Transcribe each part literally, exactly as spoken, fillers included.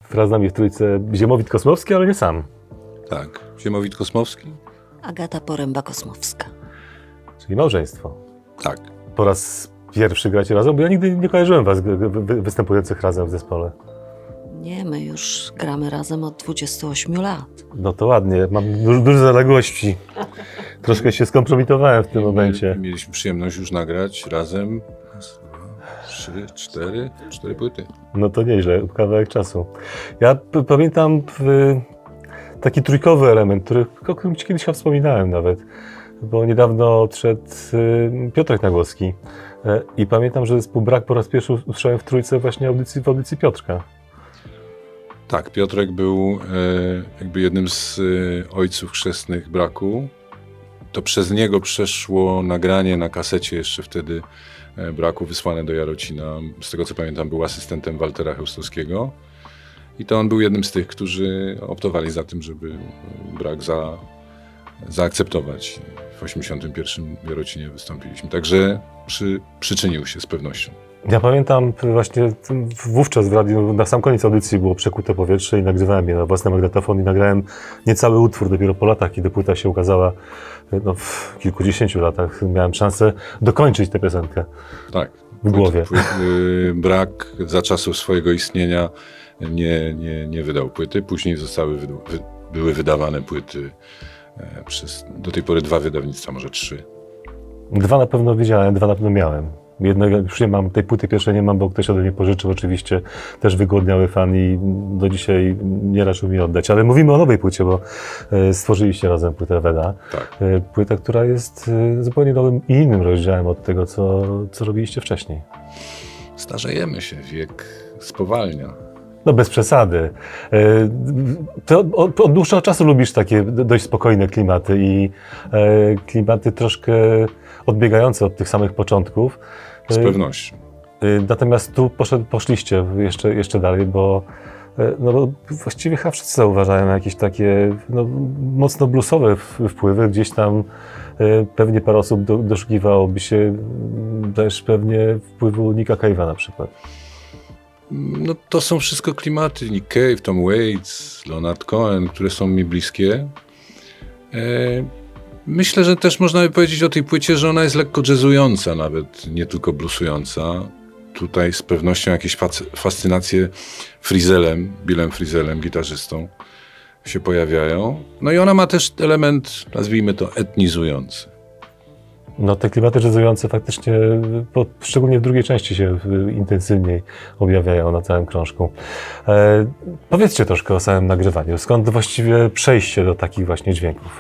Wraz z nami w trójce Ziemowit Kosmowski, ale nie sam. Tak, Ziemowit Kosmowski. Agata Poręba-Kosmowska. Czyli małżeństwo. Tak. Po raz pierwszy gracie razem, bo ja nigdy nie kojarzyłem was występujących razem w zespole. Nie, my już gramy razem od dwudziestu ośmiu lat. No to ładnie, mam duże, duże zaległości. Troszkę się skompromitowałem w tym momencie. Mieliśmy przyjemność już nagrać razem trzy, cztery, cztery płyty. No to nieźle, kawałek czasu. Ja pamiętam y, taki trójkowy element, który, o którym ci kiedyś chyba wspominałem nawet, bo niedawno odszedł y, Piotrek Nagłoski. Y, I pamiętam, że zespół Brak po raz pierwszy usłyszałem w trójce właśnie audycji, w audycji Piotrka. Tak, Piotrek był e, jakby jednym z e, ojców chrzestnych Braku. To przez niego przeszło nagranie na kasecie jeszcze wtedy e, Braku wysłane do Jarocina. Z tego co pamiętam, był asystentem Waltera Chełstowskiego. I to on był jednym z tych, którzy optowali za tym, żeby Brak za, zaakceptować. W osiemdziesiątym pierwszym w Jarocinie wystąpiliśmy. Także przy, przyczynił się z pewnością. Ja pamiętam właśnie wówczas w radiu, na sam koniec audycji było Przekute powietrze i nagrywałem je na własny magnetofon i nagrałem niecały utwór dopiero po latach, kiedy płyta się ukazała, no, w kilkudziesięciu latach miałem szansę dokończyć tę piosenkę. Tak. W głowie. Płyt, płyt, Brak za czasów swojego istnienia nie, nie, nie wydał płyty, później zostały wy, wy, były wydawane płyty e, przez do tej pory dwa wydawnictwa, może trzy. Dwa na pewno widziałem, dwa na pewno miałem. Jednego już nie mam, tej płyty pierwszej nie mam, bo ktoś ode mnie pożyczył, oczywiście też wygłodniały fan i do dzisiaj nie raczył mi oddać. Ale mówimy o nowej płycie, bo e, stworzyliście razem płytę Weda. Tak. E, płyta, która jest e, zupełnie nowym i innym rozdziałem od tego, co, co robiliście wcześniej. Starzejemy się, wiek spowalnia. No bez przesady. E, ty od, od, od dłuższego czasu lubisz takie dość spokojne klimaty i e, klimaty troszkę odbiegające od tych samych początków. Z pewnością. Natomiast tu poszedł, poszliście jeszcze, jeszcze dalej, bo, no bo właściwie chyba wszyscy zauważają jakieś takie no, mocno bluesowe wpływy. Gdzieś tam pewnie parę osób do, doszukiwałoby się też pewnie wpływu Nicka Cave'a na przykład. No to są wszystko klimaty. Nick Cave, Tom Waits, Leonard Cohen, które są mi bliskie. E Myślę, że też można by powiedzieć o tej płycie, że ona jest lekko jazzująca nawet, nie tylko bluesująca. Tutaj z pewnością jakieś fascynacje Frizelem, Billem Frizelem, gitarzystą, się pojawiają. No i ona ma też element, nazwijmy to, etnizujący. No te klimaty jazzujące faktycznie, po, szczególnie w drugiej części się intensywniej objawiają na całym krążku. E, powiedzcie troszkę o samym nagrywaniu. Skąd właściwie przejście do takich właśnie dźwięków?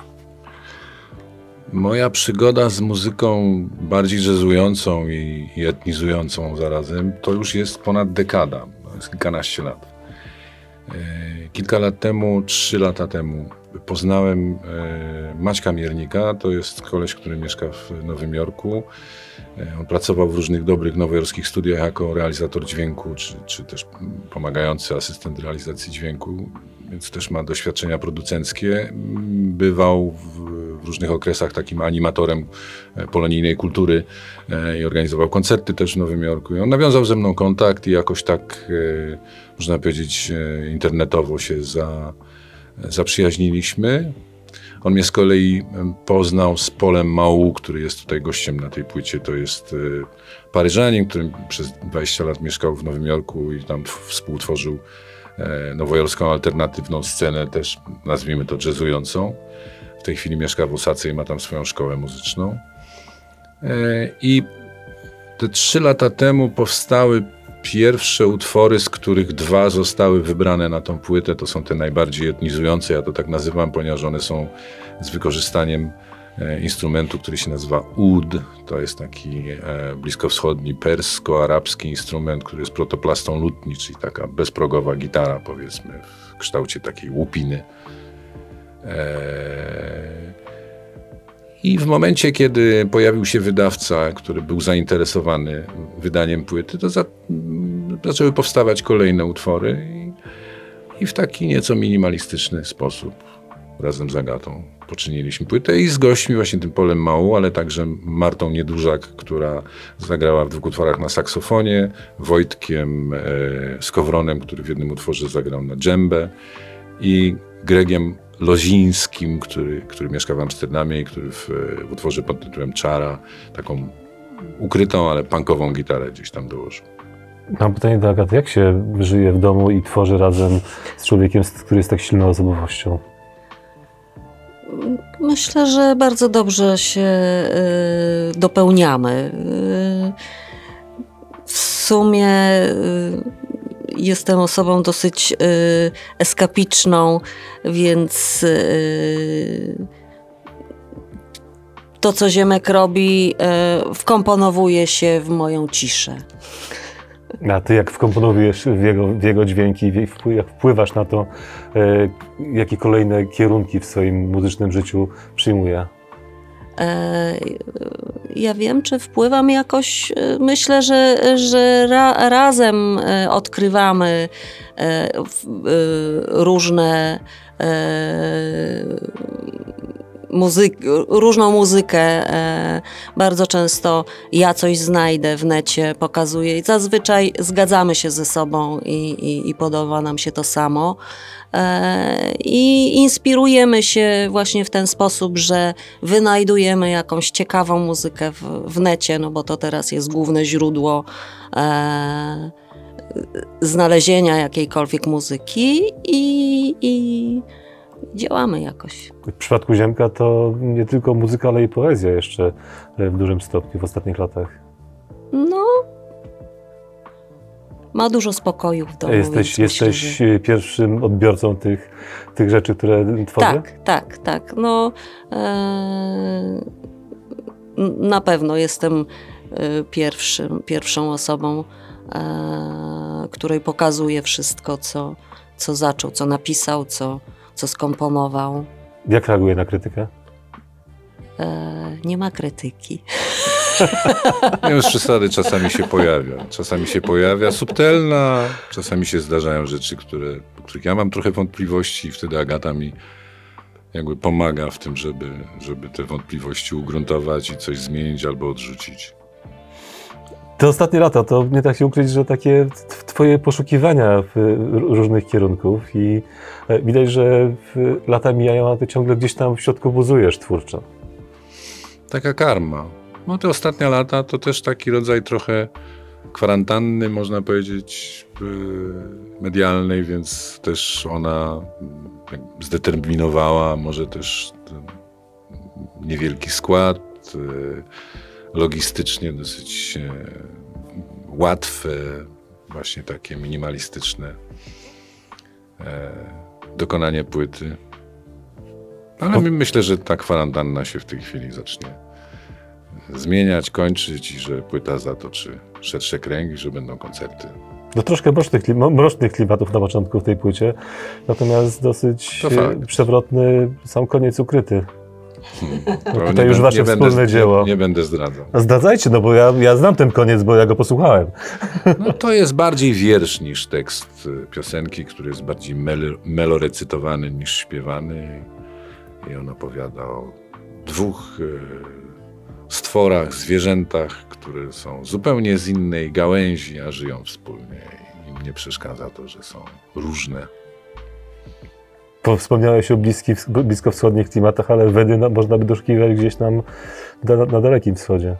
Moja przygoda z muzyką bardziej jazzującą i, i etnizującą zarazem to już jest ponad dekada, to jest kilkanaście lat. E, kilka lat temu, trzy lata temu poznałem e, Maćka Miernika, to jest koleś, który mieszka w Nowym Jorku. E, on pracował w różnych dobrych nowojorskich studiach jako realizator dźwięku, czy, czy też pomagający asystent realizacji dźwięku, więc też ma doświadczenia producenckie. Bywał w, w różnych okresach takim animatorem polonijnej kultury e, i organizował koncerty też w Nowym Jorku. I on nawiązał ze mną kontakt i jakoś tak, e, można powiedzieć, e, internetowo się za, zaprzyjaźniliśmy. On mnie z kolei poznał z Polem Mału, który jest tutaj gościem na tej płycie. To jest e, Paryżanin, który przez dwadzieścia lat mieszkał w Nowym Jorku i tam współtworzył e, nowojorską alternatywną scenę, też nazwijmy to jazzującą. W tej chwili mieszka w Osace i ma tam swoją szkołę muzyczną. E, I te trzy lata temu powstały pierwsze utwory, z których dwa zostały wybrane na tą płytę. To są te najbardziej etnizujące, ja to tak nazywam, ponieważ one są z wykorzystaniem e, instrumentu, który się nazywa ud. To jest taki e, bliskowschodni, persko-arabski instrument, który jest protoplastą lutni, czyli taka bezprogowa gitara, powiedzmy, w kształcie takiej łupiny. E, I w momencie, kiedy pojawił się wydawca, który był zainteresowany wydaniem płyty, to za, zaczęły powstawać kolejne utwory i, i w taki nieco minimalistyczny sposób razem z Agatą poczyniliśmy płytę i z gośćmi, właśnie tym Polem Mału, ale także Martą Niedużak, która zagrała w dwóch utworach na saksofonie, Wojtkiem e, Skowronem, który w jednym utworze zagrał na dżembę i Gregiem Lozińskim, który, który mieszka w Amsterdamie i który w, w utworze pod tytułem Czara taką ukrytą, ale punkową gitarę gdzieś tam dołożył. Mam pytanie do Agaty. Jak się żyje w domu i tworzy razem z człowiekiem, który jest tak silną osobowością? Myślę, że bardzo dobrze się y, dopełniamy. Y, w sumie y, jestem osobą dosyć y, eskapiczną, więc y, to, co Ziemek robi, y, wkomponowuje się w moją ciszę. A ty jak wkomponowujesz w jego, w jego dźwięki, jak wpływasz na to, e, jakie kolejne kierunki w swoim muzycznym życiu przyjmuje? E, ja wiem, czy wpływam jakoś. Myślę, że, że ra, razem odkrywamy e, w, e, różne e, Muzyk, różną muzykę. E, bardzo często ja coś znajdę w necie, pokazuję i zazwyczaj zgadzamy się ze sobą i, i, i podoba nam się to samo. E, I inspirujemy się właśnie w ten sposób, że wynajdujemy jakąś ciekawą muzykę w, w necie, no bo to teraz jest główne źródło e, znalezienia jakiejkolwiek muzyki i, i działamy jakoś. W przypadku Ziemka to nie tylko muzyka, ale i poezja jeszcze w dużym stopniu w ostatnich latach. No, ma dużo spokoju w domu. Jesteś, więc jesteś myślę, że... pierwszym odbiorcą tych, tych rzeczy, które tworzy? Tak, tak, tak. No, e, na pewno jestem pierwszym, pierwszą osobą, e, której pokazuje wszystko, co, co zaczął, co napisał, co co skomponował. Jak reaguje na krytykę? E, nie ma krytyki. Nie już przesady czasami się pojawia. Czasami się pojawia subtelna, czasami się zdarzają rzeczy, które, o których ja mam trochę wątpliwości i wtedy Agata mi jakby pomaga w tym, żeby, żeby te wątpliwości ugruntować i coś zmienić albo odrzucić. Te ostatnie lata, to nie tak się ukryć, że takie twoje poszukiwania w różnych kierunków i widać, że lata mijają, a ty ciągle gdzieś tam w środku buzujesz twórczo. Taka karma. No te ostatnie lata to też taki rodzaj trochę kwarantanny, można powiedzieć, medialnej, więc też ona zdeterminowała może też niewielki skład, logistycznie dosyć łatwe, właśnie takie minimalistyczne dokonanie płyty. Ale myślę, że ta kwarantanna się w tej chwili zacznie zmieniać, kończyć i że płyta zatoczy szersze kręgi, że będą koncerty. No troszkę mrocznych, mrocznych klimatów na początku w tej płycie, natomiast dosyć przewrotny sam koniec ukryty. Hmm. No tutaj już wasze wspólne będę, dzieło. Nie, nie będę zdradzał. A zdradzajcie, no bo ja, ja znam ten koniec, bo ja go posłuchałem. No to jest bardziej wiersz niż tekst piosenki, który jest bardziej mel melorecytowany niż śpiewany. I on opowiada o dwóch e, stworach, zwierzętach, które są zupełnie z innej gałęzi, a żyją wspólnie. I im nie przeszkadza to, że są różne. Wspomniałeś o bliski, bliskowschodnich klimatach, ale Wedy no, można by doszukiwać gdzieś tam na, na Dalekim Wschodzie.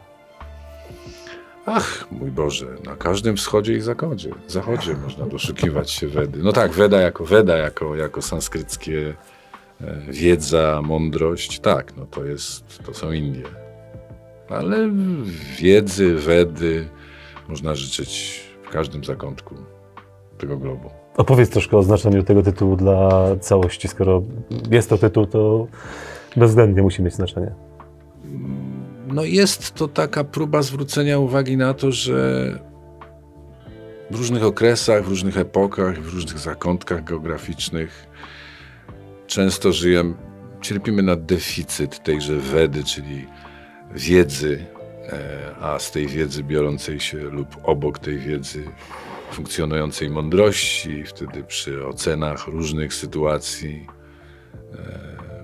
Ach, mój Boże, na każdym wschodzie i zachodzie, zachodzie można doszukiwać się Wedy. No tak, Weda jako Weda, jako, jako sanskryckie e, wiedza, mądrość, tak, no to jest, to są Indie. Ale wiedzy, Wedy można życzyć w każdym zakątku tego globu. Opowiedz troszkę o znaczeniu tego tytułu dla całości. Skoro jest to tytuł, to bezwzględnie musi mieć znaczenie. No jest to taka próba zwrócenia uwagi na to, że w różnych okresach, w różnych epokach, w różnych zakątkach geograficznych często żyjemy, cierpimy na deficyt tejże Wedy, czyli wiedzy, a z tej wiedzy biorącej się lub obok tej wiedzy funkcjonującej mądrości, wtedy przy ocenach różnych sytuacji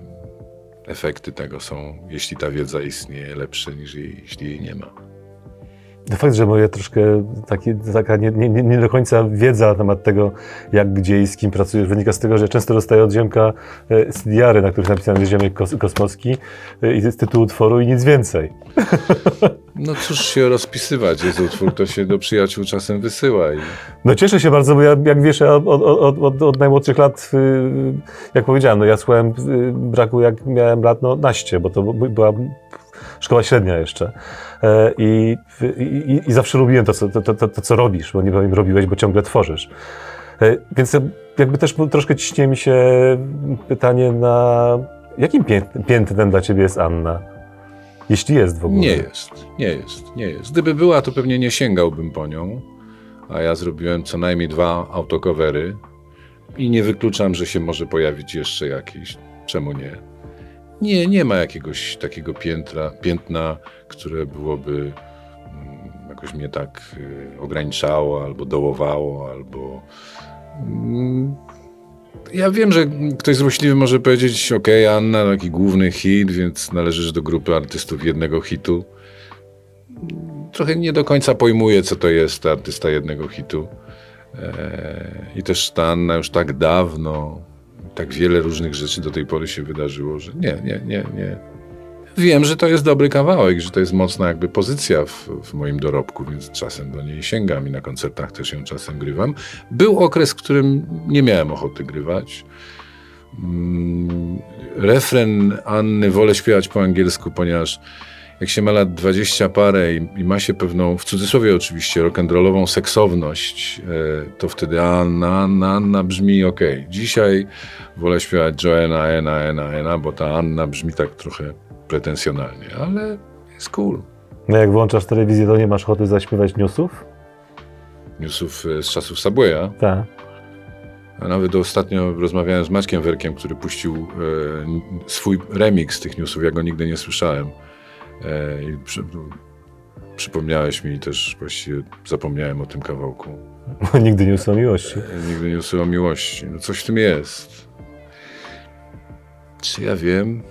efekty tego są, jeśli ta wiedza istnieje, lepsze niż jej, jeśli jej nie ma. Fakt, że moja troszkę taki, taka nie, nie, nie do końca wiedza na temat tego, jak, gdzie i z kim pracujesz, wynika z tego, że często dostaję od Ziemka C D R y, na których napisane jest Ziemek Kos Kosmowski i z tytułu utworu i nic więcej. No cóż się rozpisywać, jest utwór, to się do przyjaciół czasem wysyła. I... No cieszę się bardzo, bo ja, jak wiesz, ja od, od, od, od najmłodszych lat, jak powiedziałem, no ja słuchałem braku, jak miałem lat no naście, bo to była szkoła średnia jeszcze. I, i, i zawsze lubiłem to co, to, to, to, to, co robisz, bo nie powiem robiłeś, bo ciągle tworzysz. Więc jakby też troszkę ciśnie mi się pytanie na jakim piętnem dla ciebie jest Anna? Jeśli jest w ogóle. Nie jest, nie jest, nie jest. Gdyby była, to pewnie nie sięgałbym po nią, a ja zrobiłem co najmniej dwa autocovery i nie wykluczam, że się może pojawić jeszcze jakiś. Czemu nie? Nie, nie ma jakiegoś takiego piętra, piętna, które byłoby mm, jakoś mnie tak y, ograniczało, albo dołowało, albo... Mm, ja wiem, że ktoś złośliwy może powiedzieć, ok, Anna, taki główny hit, więc należysz do grupy artystów jednego hitu. Trochę nie do końca pojmuję, co to jest artysta jednego hitu. Eee, I też ta Anna już tak dawno, tak wiele różnych rzeczy do tej pory się wydarzyło, że nie, nie, nie, nie. Wiem, że to jest dobry kawałek, że to jest mocna jakby pozycja w, w moim dorobku, więc czasem do niej sięgam i na koncertach też ją czasem grywam. Był okres, w którym nie miałem ochoty grywać. Mm, refren Anny wolę śpiewać po angielsku, ponieważ jak się ma lat dwadzieścia parę i, i ma się pewną, w cudzysłowie oczywiście, rock'n'rollową seksowność, e, to wtedy Anna, Anna, Anna brzmi okej. Okay. Dzisiaj wolę śpiewać Joanna, Ena, Ena, Ena, bo ta Anna brzmi tak trochę pretensjonalnie, ale jest cool. No jak włączasz telewizję, to nie masz ochoty zaśpiewać newsów? Newsów z czasów Subwaya? Tak. A nawet ostatnio rozmawiałem z Maćkiem Werkiem, który puścił e, swój remix tych newsów, ja go nigdy nie słyszałem. E, i przy, przypomniałeś mi też, właściwie zapomniałem o tym kawałku. Nigdy newsy o miłości. E, nigdy newsy o miłości. No coś w tym jest. Czy ja wiem?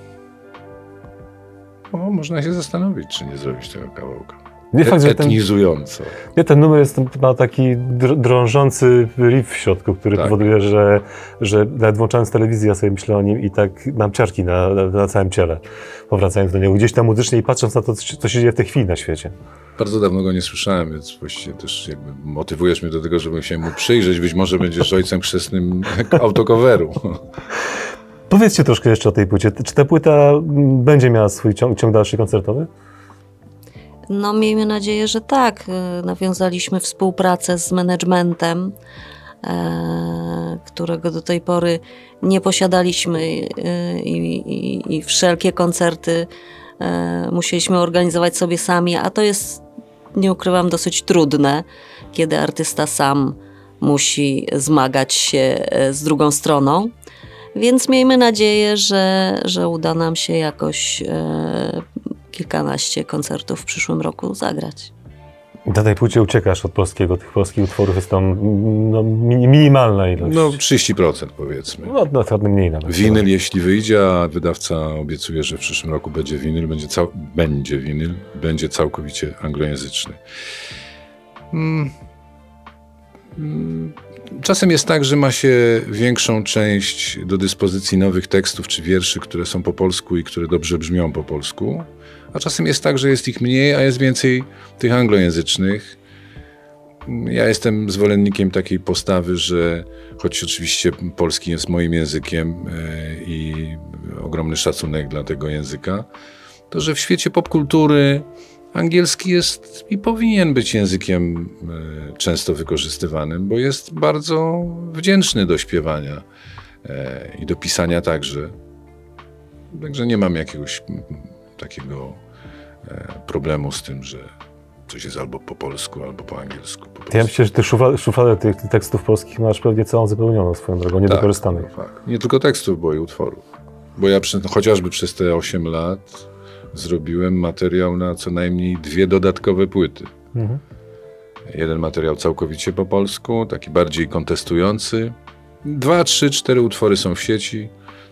O, można się zastanowić, czy nie zrobić tego kawałka. Nie fakt, że ten, etnizująco. Nie, ten numer jest, ma taki drążący riff w środku, który tak. powoduje, że, że nawet włączając telewizję, ja sobie myślę o nim i tak mam ciarki na, na, na całym ciele, powracając do niego gdzieś tam muzycznie i patrząc na to, co się dzieje w tej chwili na świecie. Bardzo dawno go nie słyszałem, więc właściwie też jakby motywujesz mnie do tego, żebym się mu przyjrzeć. Być może będziesz ojcem chrzestnym autocoveru. Powiedzcie troszkę jeszcze o tej płycie. Czy ta płyta będzie miała swój ciąg, ciąg dalszy koncertowy? No miejmy nadzieję, że tak. Nawiązaliśmy współpracę z managementem, e, którego do tej pory nie posiadaliśmy e, i, i wszelkie koncerty e, musieliśmy organizować sobie sami, a to jest, nie ukrywam, dosyć trudne, kiedy artysta sam musi zmagać się z drugą stroną. Więc miejmy nadzieję, że, że uda nam się jakoś e, kilkanaście koncertów w przyszłym roku zagrać. Na tej płycie uciekasz od polskiego, tych polskich utworów jest tam no, minimalna ilość. No trzydzieści procent powiedzmy. No naprawdę mniej nawet. Winyl jeśli wyjdzie, a wydawca obiecuje, że w przyszłym roku będzie winyl, będzie, cał będzie winyl, będzie całkowicie anglojęzyczny. Hmm. Hmm. Czasem jest tak, że ma się większą część do dyspozycji nowych tekstów czy wierszy, które są po polsku i które dobrze brzmią po polsku, a czasem jest tak, że jest ich mniej, a jest więcej tych anglojęzycznych. Ja jestem zwolennikiem takiej postawy, że choć oczywiście polski jest moim językiem i ogromny szacunek dla tego języka, to że w świecie popkultury angielski jest i powinien być językiem e, często wykorzystywanym, bo jest bardzo wdzięczny do śpiewania e, i do pisania także. Także nie mam jakiegoś m, takiego e, problemu z tym, że coś jest albo po polsku, albo po angielsku. Po ja myślę, że ty szufladę tych tekstów polskich masz pewnie całą zapełnioną swoją drogą, niewykorzystanych. Tak, tak. Nie tylko tekstów, bo i utworów. Bo ja przy, no, chociażby przez te osiem lat zrobiłem materiał na co najmniej dwie dodatkowe płyty. Mhm. Jeden materiał całkowicie po polsku, taki bardziej kontestujący. Dwa, trzy, cztery utwory są w sieci.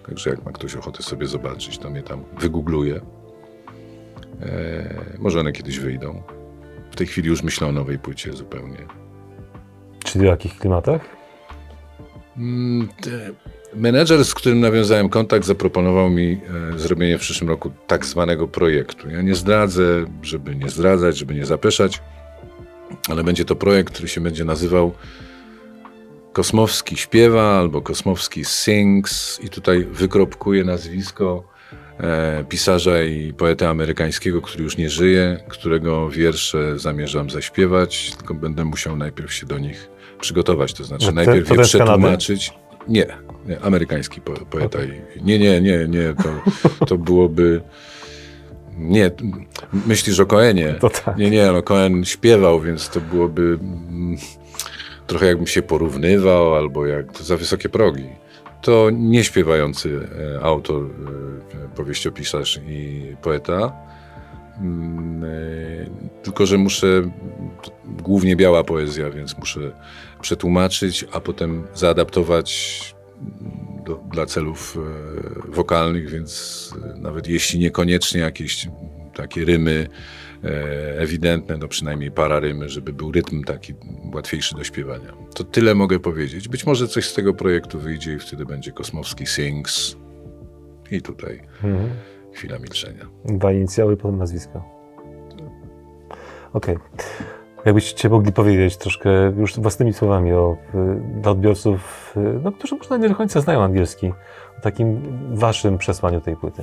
Także jak ma ktoś ochotę sobie zobaczyć, to mnie tam wygoogluje. E, może one kiedyś wyjdą. W tej chwili już myślę o nowej płycie zupełnie. Czyli w jakich klimatach? Mm, te, menedżer, z którym nawiązałem kontakt, zaproponował mi e, zrobienie w przyszłym roku tak zwanego projektu. Ja nie zdradzę, żeby nie zdradzać, żeby nie zapeszać, ale będzie to projekt, który się będzie nazywał Kosmowski śpiewa albo Kosmowski sings i tutaj wykropkuję nazwisko e, pisarza i poety amerykańskiego, który już nie żyje, którego wiersze zamierzam zaśpiewać, tylko będę musiał najpierw się do nich przygotować, to znaczy No te, najpierw to je jest przetłumaczyć. Nie, nie, amerykański po, poeta. Okay. Nie, nie, nie, nie, to, to byłoby... Nie, myślisz o Coenie? To tak. Nie, nie, no Coen śpiewał, więc to byłoby mm, trochę jakbym się porównywał, albo jak za wysokie progi. To nie śpiewający e, autor, e, powieściopisarz i poeta, mm, e, tylko że muszę, głównie biała poezja, więc muszę przetłumaczyć, a potem zaadaptować do, dla celów e, wokalnych, więc nawet jeśli niekoniecznie jakieś takie rymy e, ewidentne, to przynajmniej para rymy, żeby był rytm taki łatwiejszy do śpiewania. To tyle mogę powiedzieć. Być może coś z tego projektu wyjdzie i wtedy będzie Kosmowski sings. I tutaj mhm. chwila milczenia. Dwa inicjały, potem nazwisko. Okej. Okay. Jakbyście mogli powiedzieć troszkę już własnymi słowami o, dla odbiorców, no, którzy może nie do końca znają angielski, o takim waszym przesłaniu tej płyty.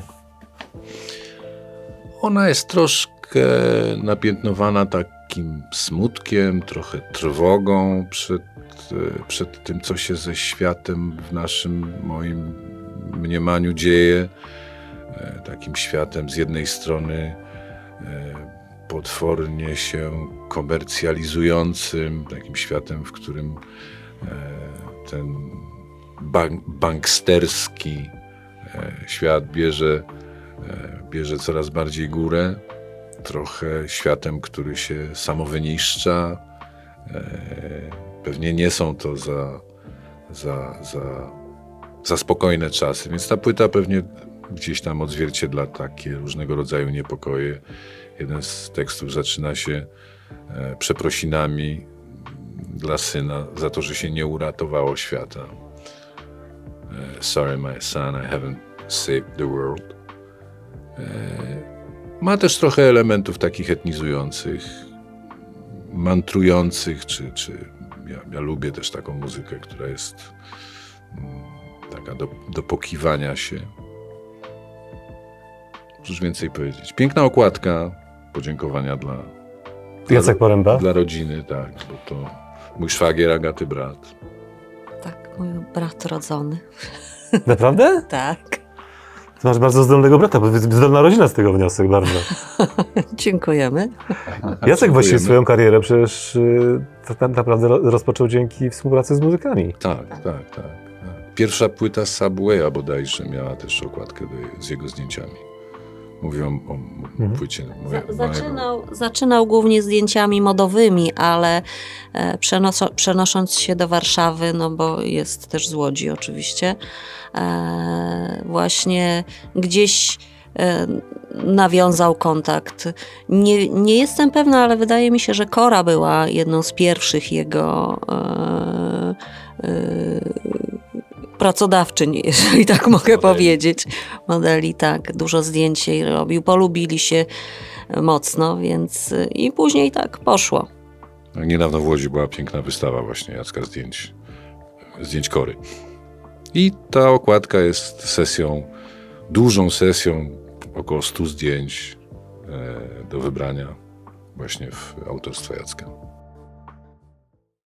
Ona jest troszkę napiętnowana takim smutkiem, trochę trwogą przed, przed tym, co się ze światem w naszym, moim mniemaniu dzieje. Takim światem z jednej strony potwornie się komercjalizującym, takim światem, w którym ten bank, banksterski świat bierze, bierze coraz bardziej górę, trochę światem, który się samowyniszcza. Pewnie nie są to za, za, za, za spokojne czasy, więc ta płyta pewnie gdzieś tam odzwierciedla takie różnego rodzaju niepokoje. Jeden z tekstów zaczyna się e, przeprosinami dla syna za to, że się nie uratowało świata. E, Sorry my son, I haven't saved the world. E, ma też trochę elementów takich etnizujących, mantrujących, czy, czy ja, ja lubię też taką muzykę, która jest mm, taka do, do pokiwania się. Cóż więcej powiedzieć. Piękna okładka, podziękowania dla, Jacek Poręba. Dla rodziny, tak, bo to mój szwagier, Agaty brat. Tak, mój brat rodzony. Naprawdę? Tak. Ty masz bardzo zdolnego brata, bo zdolna rodzina z tego wniosek bardzo. Dziękujemy. Jacek właściwie swoją karierę przecież tak naprawdę rozpoczął dzięki współpracy z muzykami. Tak, tak, tak. tak. Pierwsza płyta Subwaya bodajże miała też okładkę do, z jego zdjęciami. Mówią o, o mhm. płycie. Moje, zaczynał, zaczynał głównie zdjęciami modowymi, ale e, przenoso, przenosząc się do Warszawy, no bo jest też z Łodzi oczywiście, e, właśnie gdzieś e, nawiązał kontakt. Nie, nie jestem pewna, ale wydaje mi się, że Kora była jedną z pierwszych jego e, e, pracodawczyń, jeżeli tak mogę modeli. powiedzieć. Modeli, tak. Dużo zdjęć jej robił. Polubili się mocno, więc i później tak poszło. Niedawno w Łodzi była piękna wystawa właśnie Jacka zdjęć, zdjęć Kory. I ta okładka jest sesją, dużą sesją, około stu zdjęć e, do wybrania właśnie w autorstwa Jacka.